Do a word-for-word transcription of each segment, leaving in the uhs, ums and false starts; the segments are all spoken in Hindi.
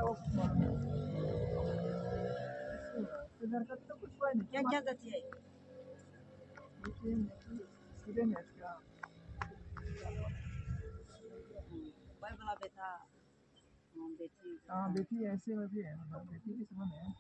इधर का तो कुछ हुआ नहीं। क्या क्या जाती है? सीधे नहीं इसका। भाई वाला बेटा, हाँ बेटी। हाँ बेटी ऐसे में भी है, मतलब बेटी की समझ है।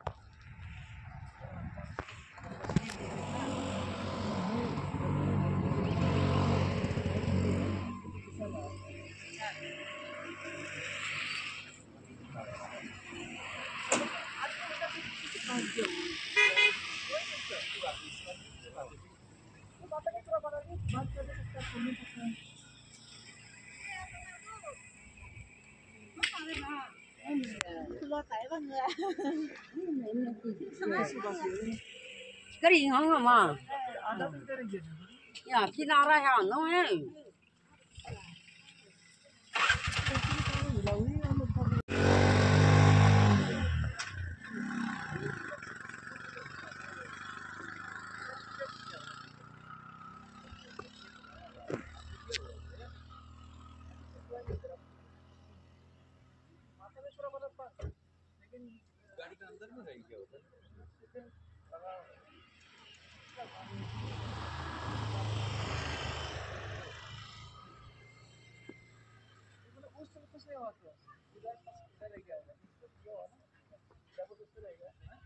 cái gì ngon mà ya khi nào ra hàng nó ấy गाड़ी के अंदर में रहेगी क्या होता है? उस तरफ कुछ नहीं हुआ था। इधर इधर रह गया है। जो है ना, जबरदस्त रहेगा।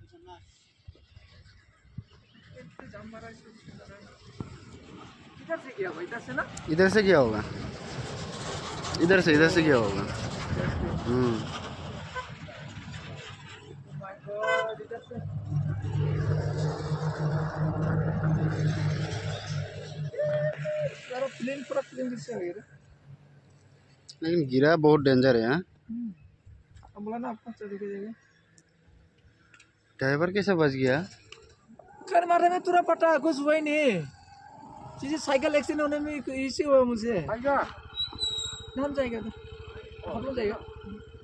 जाम मारा है। इधर से गया होगा, इधर से ना? इधर से क्या होगा? इधर से इधर से क्या होगा? हम्म माय गॉड, इधर से यार प्लेन पूरा प्लेन जैसे हो गया। लेकिन गिरा बहुत डेंजर है। अब बोला ना आपको चल के जाएगा। ड्राइवर कैसे बच गया? कर मारने में तुरंत पटा, कुछ हुआ ही नहीं। चीज़ें साइकिल एक्सीडेंट होने में इसी हुआ मुझे। हम जाएगा तो हम लोग जाएगा।